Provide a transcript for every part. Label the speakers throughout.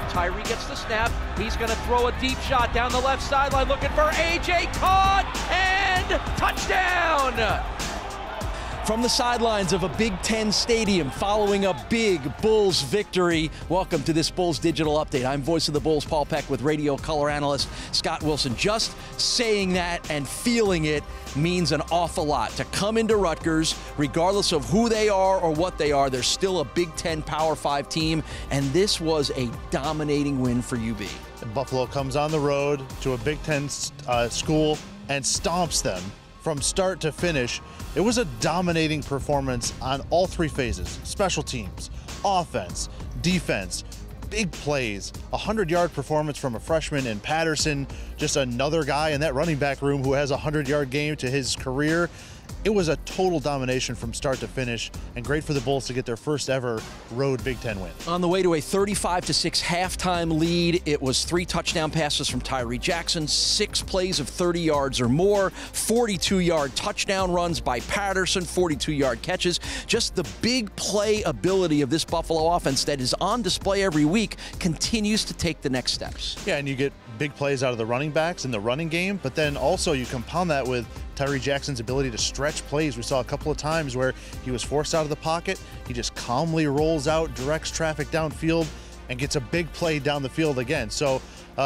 Speaker 1: Tyree gets the snap. He's going to throw a deep shot down the left sideline, looking for A.J. Caught, and touchdown!
Speaker 2: From the sidelines of a Big Ten stadium following a big Bulls victory, welcome to this Bulls Digital Update. I'm voice of the Bulls, Paul Peck, with radio color analyst Scott Wilson. Just saying that and feeling it means an awful lot. To come into Rutgers, regardless of who they are or what they are, they're still a Big Ten Power 5 team, and this was a dominating win for UB.
Speaker 3: Buffalo comes on the road to a Big Ten school and stomps them from start to finish. It was a dominating performance on all three phases: special teams, offense, defense, big plays, 100-yard performance from a freshman in Patterson, just another guy in that running back room who has a 100-yard game to his career. It was a total domination from start to finish, and great for the Bulls to get their first ever road Big Ten win.
Speaker 2: On the way to a 35-6 halftime lead, it was 3 touchdown passes from Tyree Jackson, 6 plays of 30 yards or more, 42-yard touchdown runs by Patterson, 42-yard catches. Just the big play ability of this Buffalo offense that is on display every week continues to take the next steps.
Speaker 3: Yeah, and you get big plays out of the running backs in the running game, but then also you compound that with Tyree Jackson's ability to stretch plays. We saw a couple of times where he was forced out of the pocket. He just calmly rolls out, directs traffic downfield, and gets a big play down the field again. So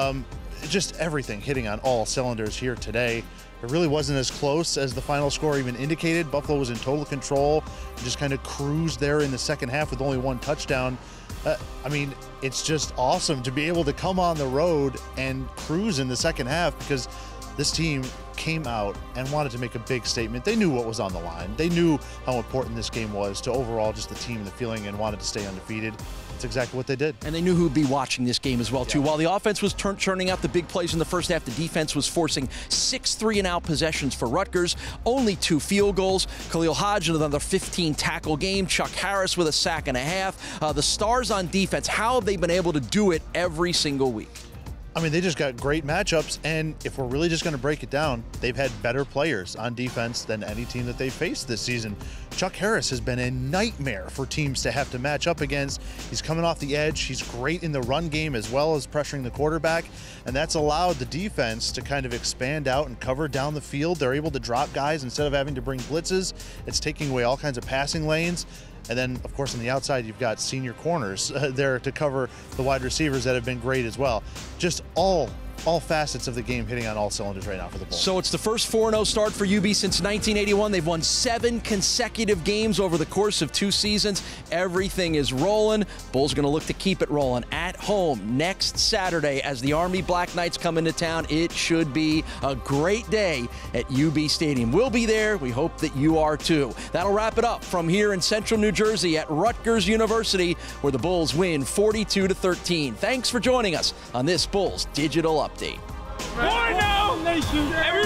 Speaker 3: just everything hitting on all cylinders here today. It really wasn't as close as the final score even indicated. Buffalo was in total control, just kind of cruised there in the second half with only 1 touchdown. I mean, it's just awesome to be able to come on the road and cruise in the second half, because this team came out and wanted to make a big statement. They knew what was on the line. They knew how important this game was to overall just the team and the feeling, and wanted to stay undefeated. That's exactly what they did.
Speaker 2: And they knew who'd be watching this game as well, too. While the offense was churning out the big plays in the first half, the defense was forcing 6 3-and-out possessions for Rutgers, only 2 field goals. Khalil Hodge with another 15-tackle game. Chuck Harris with a sack and a half. The stars on defense, how have they been able to do it every single week?
Speaker 3: I mean, they just got great matchups, and if we're really just going to break it down, they've had better players on defense than any team that they've faced this season. Chuck Harris has been a nightmare for teams to have to match up against. He's coming off the edge. He's great in the run game as well as pressuring the quarterback, and that's allowed the defense to kind of expand out and cover down the field. They're able to drop guys instead of having to bring blitzes. It's taking away all kinds of passing lanes. And then, of course, on the outside, you've got senior corners there to cover the wide receivers that have been great as well. Just all facets of the game hitting on all cylinders right now for the Bulls.
Speaker 2: So it's the first 4-0 start for UB since 1981. They've won 7 consecutive games over the course of 2 seasons. Everything is rolling. Bulls going to look to keep it rolling at home next Saturday as the Army Black Knights come into town. It should be a great day at UB Stadium. We'll be there. We hope that you are too. That'll wrap it up from here in Central New Jersey at Rutgers University, where the Bulls win 42-13. Thanks for joining us on this Bulls Digital Update.
Speaker 4: Nation.